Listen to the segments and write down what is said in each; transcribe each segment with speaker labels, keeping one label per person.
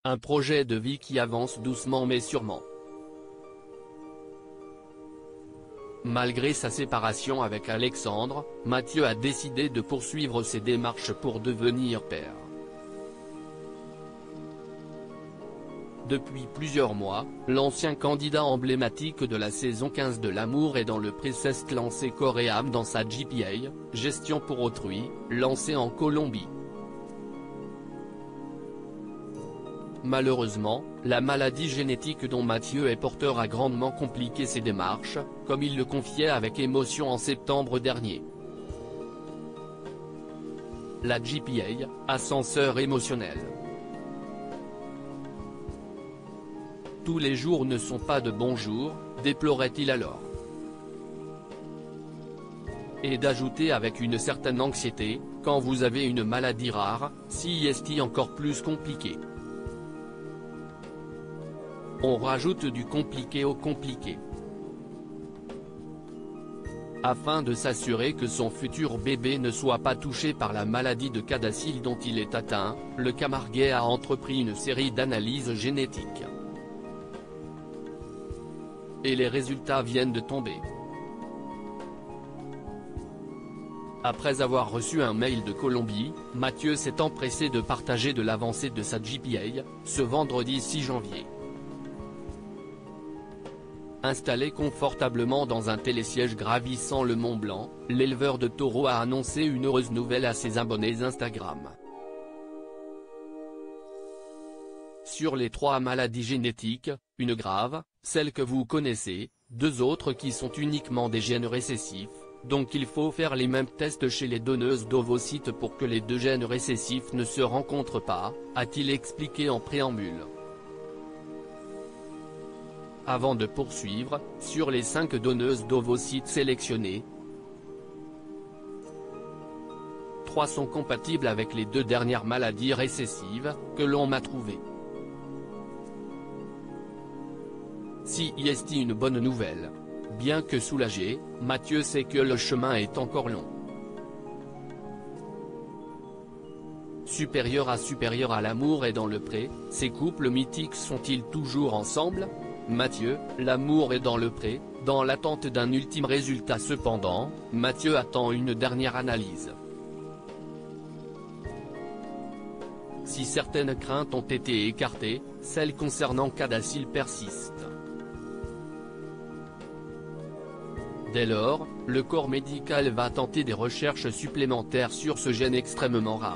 Speaker 1: Un projet de vie qui avance doucement mais sûrement. Malgré sa séparation avec Alexandre, Mathieu a décidé de poursuivre ses démarches pour devenir père. Depuis plusieurs mois, l'ancien candidat emblématique de la saison 15 de L'amour est dans le pré s'est lancé corps et âme dans sa GPA, Gestion pour autrui, lancée en Colombie. Malheureusement, la maladie génétique dont Mathieu est porteur a grandement compliqué ses démarches, comme il le confiait avec émotion en septembre dernier. La GPA, ascenseur émotionnel. Tous les jours ne sont pas de bons jours, déplorait-il alors. Et d'ajouter avec une certaine anxiété, quand vous avez une maladie rare, si est encore plus compliqué. On rajoute du compliqué au compliqué. Afin de s'assurer que son futur bébé ne soit pas touché par la maladie de Cadacil dont il est atteint, le Camarguais a entrepris une série d'analyses génétiques. Et les résultats viennent de tomber. Après avoir reçu un mail de Colombie, Mathieu s'est empressé de partager de l'avancée de sa GPA, ce vendredi 6 janvier. Installé confortablement dans un télésiège gravissant le Mont Blanc, l'éleveur de taureaux a annoncé une heureuse nouvelle à ses abonnés Instagram. Sur les 3 maladies génétiques, une grave, celle que vous connaissez, 2 autres qui sont uniquement des gènes récessifs, donc il faut faire les mêmes tests chez les donneuses d'ovocytes pour que les 2 gènes récessifs ne se rencontrent pas, a-t-il expliqué en préambule. Avant de poursuivre, sur les 5 donneuses d'ovocytes sélectionnées, 3 sont compatibles avec les 2 dernières maladies récessives, que l'on m'a trouvées. Si est une bonne nouvelle. Bien que soulagé, Mathieu sait que le chemin est encore long. Supérieur à l'amour est dans le pré, ces couples mythiques sont-ils toujours ensemble? Mathieu, l'amour est dans le pré, dans l'attente d'un ultime résultat. Cependant, Mathieu attend une dernière analyse. Si certaines craintes ont été écartées, celles concernant Cadacil persistent. Dès lors, le corps médical va tenter des recherches supplémentaires sur ce gène extrêmement rare.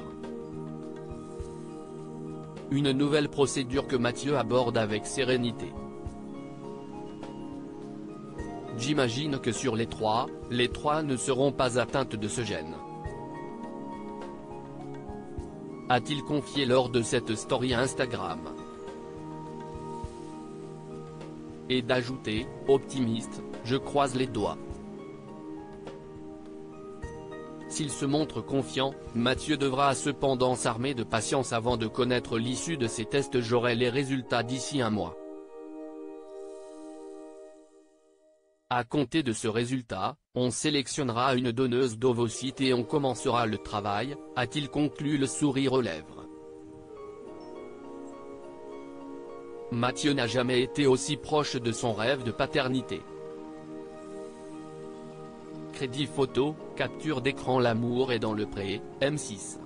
Speaker 1: Une nouvelle procédure que Mathieu aborde avec sérénité. J'imagine que sur les 3 ne seront pas atteintes de ce gène. A-t-il confié lors de cette story Instagram. Et d'ajouter, optimiste, je croise les doigts. S'il se montre confiant, Mathieu devra cependant s'armer de patience avant de connaître l'issue de ces tests. J'aurai les résultats d'ici un mois. À compter de ce résultat, on sélectionnera une donneuse d'ovocytes et on commencera le travail, a-t-il conclu le sourire aux lèvres. Mathieu n'a jamais été aussi proche de son rêve de paternité. Crédit photo, capture d'écran. L'amour est dans le pré, M6.